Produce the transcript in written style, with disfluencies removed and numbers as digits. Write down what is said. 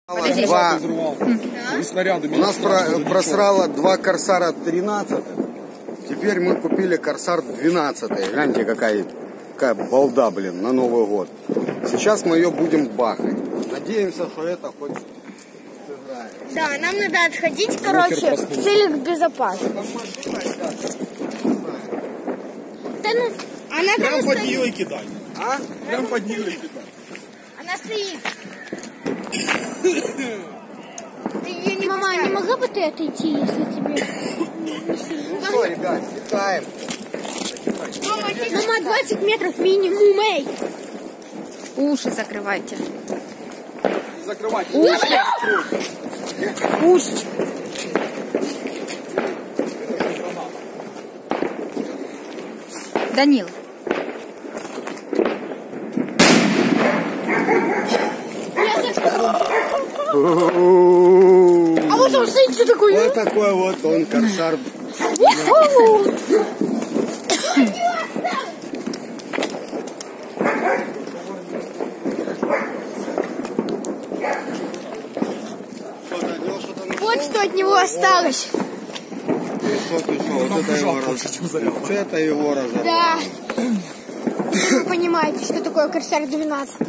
У нас просрало 2 Корсара 13. Теперь мы купили Корсар 12. Гляньте, какая балда, блин, на Новый год. Сейчас мы ее будем бахать. Надеемся, что это хоть сыграет. Да, нам надо отходить, короче, в целях безопасности. Она прям под нее и кидай. А? Прям под нее и кидай. Она стоит. Мама, не могла бы ты отойти, если тебе... Ну что, ребят, летаем. Мама, 20 метров минимум, эй! Уши закрывайте. Закрывайте. Уши. Уши. Данил. А вот он стоит, что такое? Вот такой вот он, Корсар. Вот что от него осталось. Вот это его разорвало. Да. Вы понимаете, что такое Корсар 12.